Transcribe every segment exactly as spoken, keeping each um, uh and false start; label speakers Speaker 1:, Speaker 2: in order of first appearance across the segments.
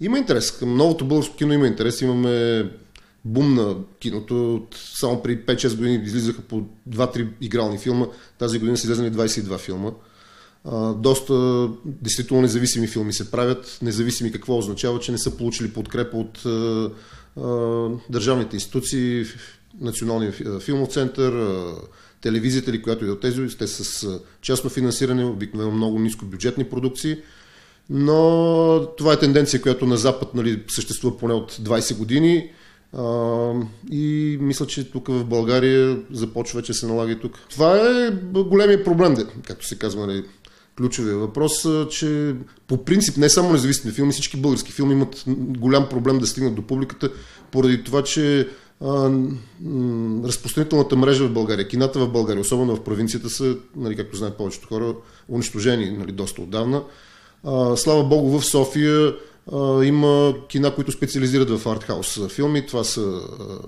Speaker 1: Има интерес. Към новото българско кино има интерес. Имаме бум на киното. Само преди пет-шест години излизаха по два-три игрални филма. Тази година са излезли двадесет и два филма. А, доста действително независими филми се правят. Независими какво означава, че не са получили подкрепа от а, а, държавните институции, Националния филмов център, а, телевизията или която и от тези. Те с частно финансиране, обикновено много нискобюджетни продукции. Но това е тенденция, която на Запад, нали, съществува поне от двадесет години. А, и мисля, че тук в България започва вече се налага и тук. Това е големия проблем, както се казва, нали, ключовия въпрос, че по принцип не само независими филми, всички български филми имат голям проблем да стигнат до публиката, поради това, че а, разпространителната мрежа в България, кината в България, особено в провинцията, са, нали, както знаят повечето хора, унищожени, нали, доста отдавна. А, слава Богу, в София а, има кина, които специализират в артхаус филми. Това са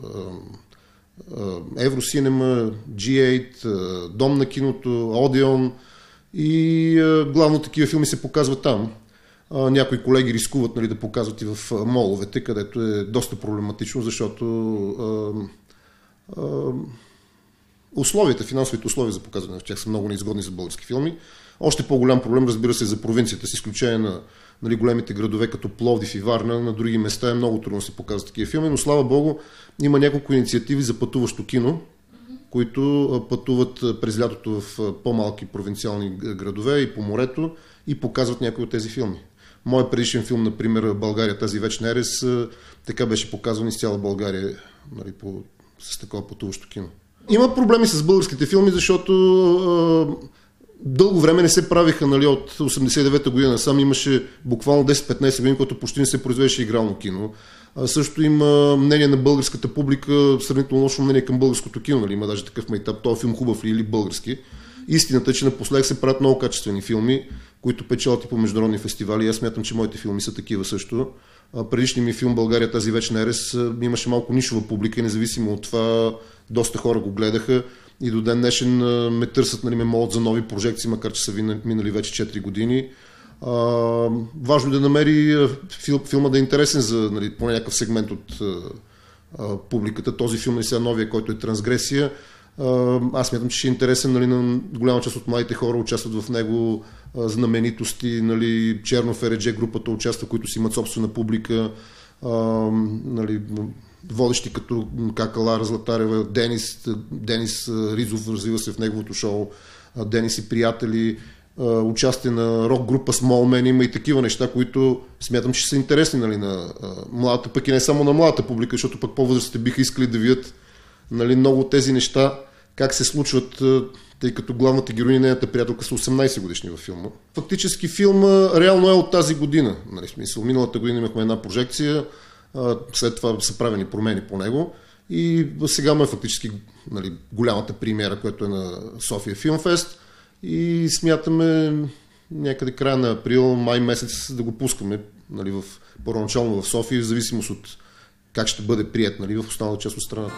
Speaker 1: Евросинема, джи осем, а, Дом на киното, Одеон и а, главно такива филми се показват там. А, някои колеги рискуват, нали, да показват и в моловете, където е доста проблематично, защото а, а, условията, финансовите условия за показване в тях са много неизгодни за български филми. Още по-голям проблем, разбира се, за провинцията, с изключение на, нали, големите градове като Пловдив и Варна. На други места е много трудно да се показват такива филми, но слава Богу има няколко инициативи за пътуващо кино, които пътуват през лятото в по-малки провинциални градове и по морето и показват някои от тези филми. Моят предишен филм, например, България, тази вечна ерес, така беше показван из цяла България, нали, по, с такова пътуващо кино. Има проблеми с българските филми, защото а, дълго време не се правиха, нали, от осемдесет и девета година. Сам имаше буквално десет-петнайсет години, когато почти не се произвеждаше игрално кино. А, също има мнение на българската публика, сравнително лошо мнение към българското кино. Нали? Има даже такъв майтап, този филм хубав ли или български. Истината е, че напоследък се правят много качествени филми, които печелят и по международни фестивали. Аз смятам, че моите филми са такива също. Предишният ми филм България, тази вечна ерес, имаше малко нишова публика и независимо от това доста хора го гледаха и до ден днешен ме търсят, нали, ме молят за нови прожекции, макар че са минали вече четири години. А, важно е да намери фил, филма да е интересен за, нали, поне някакъв сегмент от а, публиката. Този филм е сега новия, който е Трансгресия. А, аз смятам, че ще е интересен, нали, на голяма част от младите хора, участват в него а, знаменитости, нали, Чернов Ередже групата участва, които си имат собствена публика, а, нали, водещи като Какалара Златарева, Денис, Денис Ризов развива се в неговото шоу, Денис и приятели, участие на рок група Small Man, има и такива неща, които смятам, че са интересни, нали, на младата, пък и не само на младата публика, защото пък по-възрастните биха искали да видят, нали, много от тези неща, как се случват, тъй като главната героиня, нейната приятелка, са осемнайсет годишни във филма. Фактически филма реално е от тази година. Нали, смисъл, миналата година имахме една прожекция, след това са правени промени по него и сега му е фактически, нали, голямата премиера, която е на София Филмфест и смятаме някъде края на април, май месец да го пускаме, нали, в, първоначално в София, в зависимост от как ще бъде прият, нали, в останалата част от страната.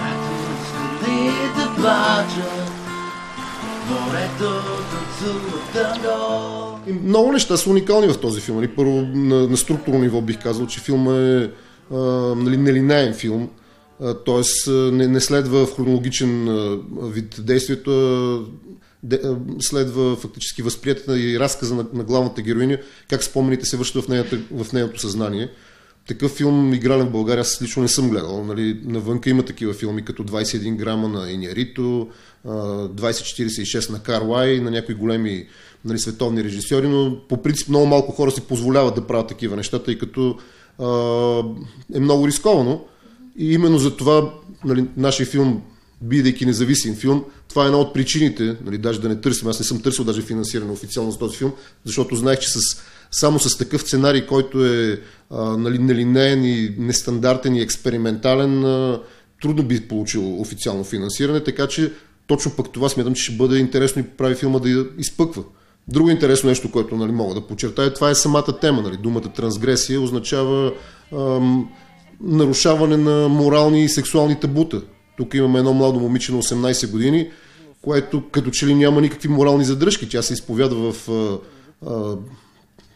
Speaker 1: И много неща са уникални в този филм. Нали. Първо, на, на структурно ниво бих казал, че филма е, а, нали, нелинеен филм, т.е. Не, не следва в хронологичен а, вид действието, а, де, а, следва фактически възприятията и разказа на, на главната героиня, как спомените се връщат в, нейната, в нейното съзнание. Такъв филм игрален в България аз лично не съм гледал. Нали, навънка има такива филми, като двайсет и един грама на Иньярито, двайсет четирийсет и шест на Карлай, на някои големи, нали, световни режисьори, но по принцип много малко хора си позволяват да правят такива неща, тъй като а, е много рисковано. И именно за това, нали, нашия филм, бидейки независим филм, това е една от причините, нали, даже да не търсим, аз не съм търсил даже финансиране официално за този филм, защото знаех, че с, само с такъв сценарий, който е, а, нали, нелинеен и нестандартен и експериментален, а, трудно би получил официално финансиране, така че точно пък това смятам, че ще бъде интересно и прави филма да изпъква. Друго интересно нещо, което, нали, мога да подчертая, това е самата тема. Нали. Думата трансгресия означава ам, нарушаване на морални и сексуални табута. Тук имаме едно младо момиче на осемнайсет години, което като че ли няма никакви морални задръжки. Тя се изповядва в а, а,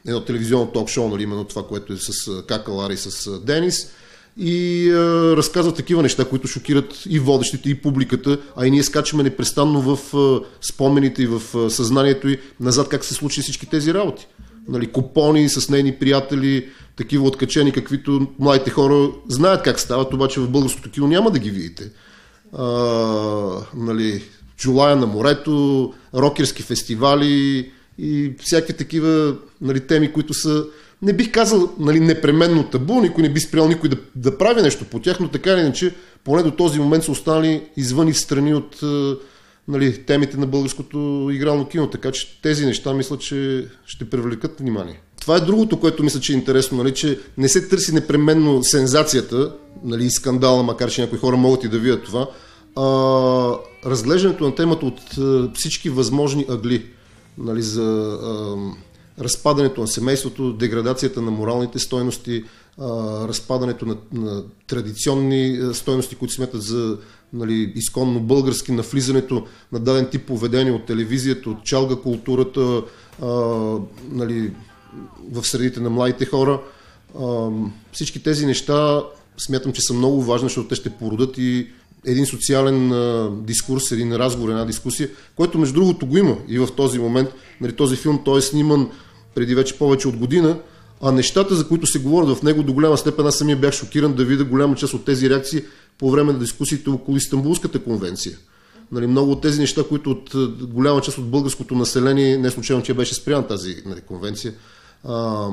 Speaker 1: едно телевизионно ток-шоу, нали, именно това, което е с Кака Лари, с Денис. И а, разказва такива неща, които шокират и водещите, и публиката, а и ние скачаме непрестанно в а, спомените и в а, съзнанието и назад как се случи всички тези работи. Нали, купони с нейни приятели, такива откачени, каквито младите хора знаят как стават, обаче в българското кино няма да ги видите. А, нали, Джулая на морето, рокерски фестивали и всякакви такива, нали, теми, които са, не бих казал, нали, непременно табу, никой не би спрял никой да, да прави нещо по тях, но така или иначе, поне до този момент са останали извън и страни от, нали, темите на българското игрално кино, така че тези неща мисля, че ще привлекат внимание. Това е другото, което мисля, че е интересно, нали, че не се търси непременно сензацията, нали, скандала, макар че някои хора могат и да видят това, а разглеждането на темата от а, всички възможни ъгли, нали, за а, разпадането на семейството, деградацията на моралните стойности, а, разпадането на, на традиционни стойности, които смятат за, нали, изконно български, навлизането на даден тип поведение от телевизията, от чалга културата, а, нали, в средите на младите хора. А, всички тези неща смятам, че са много важни, защото те ще породят и един социален а, дискурс, един разговор, една дискусия, който между другото го има и в този момент. Нали, този филм той е сниман преди вече повече от година, а нещата, за които се говорят в него, до голяма степен аз самия бях шокиран да видя голяма част от тези реакции по време на дискусиите около Истанбулската конвенция. Нали, много от тези неща, които от голяма част от българското население, не случайно, че беше спряна тази, нали, конвенция, а,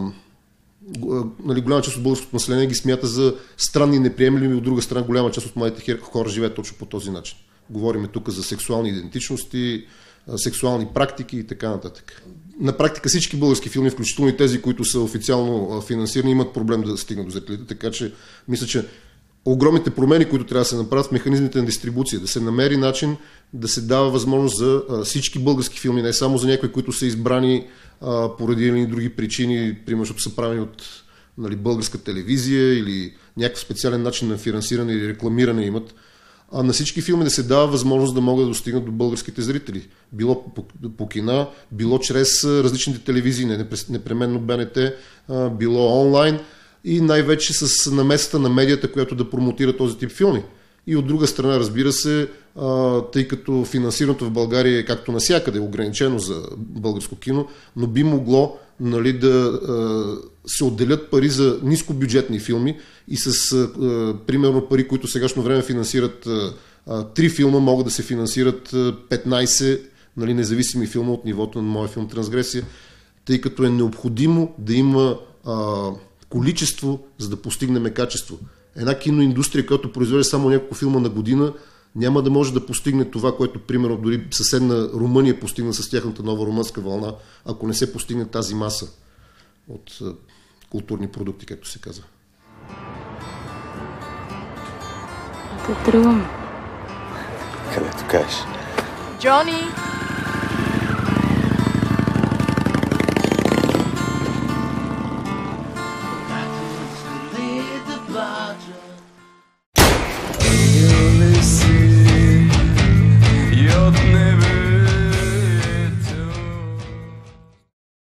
Speaker 1: нали, голяма част от българското население ги смята за странни и неприемливи, от друга страна голяма част от младите хора живеят точно по този начин. Говориме тук за сексуални идентичности, сексуални практики и така нататък. На практика всички български филми, включително и тези, които са официално финансирани, имат проблем да стигнат до зрителите, така че мисля, че огромните промени, които трябва да се направят в механизмите на дистрибуция, да се намери начин да се дава възможност за а, всички български филми, не само за някои, които са избрани а, поради или други причини, примерно, защото са правени от, нали, българска телевизия или някакъв специален начин на финансиране или рекламиране имат, а на всички филми да се дава възможност да могат да достигнат до българските зрители. Било по, по кина, било чрез различните телевизии, не непременно БНТ, а, било онлайн и най-вече с намесата на медията, която да промотира този тип филми. И от друга страна, разбира се, а, тъй като финансирането в България е както навсякъде ограничено за българско кино, но би могло, нали, да а, се отделят пари за нискобюджетни филми и с а, примерно пари, които в сегашно време финансират три филма, могат да се финансират петнайсет, нали, независими филма от нивото на моя филм Трансгресия, тъй като е необходимо да има а, количество, за да постигнем качество. Една киноиндустрия, която произвежда само няколко филма на година, няма да може да постигне това, което, примерно, дори съседна Румъния постигна с тяхната нова румънска вълна, ако не се постигне тази маса от а, културни продукти, както се казва.
Speaker 2: Да тръгваме.
Speaker 3: Където кажеш.
Speaker 2: Джони!
Speaker 4: Lead the bottle.